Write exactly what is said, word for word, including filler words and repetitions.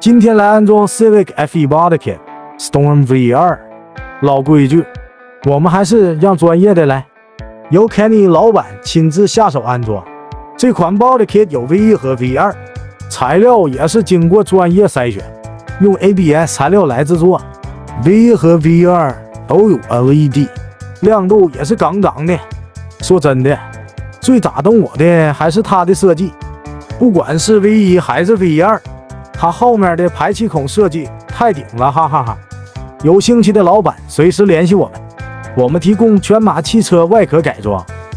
今天来安装 Civic F 十八的 Kit，Storm V 二。老规矩，我们还是让专业的来，由 Kenny 老板亲自下手安装。这款 Body Kit 有 V 一和 V 二，材料也是经过专业筛选，用 A B S 材料来制作。V 一和 V 二都有 L E D， 亮度也是杠杠的。说真的，最打动我的还是它的设计，不管是 V 一还是 V 二，它后面的排气孔设计太顶了，哈哈哈！有兴趣的老板随时联系我们，我们提供全马汽车外壳改装。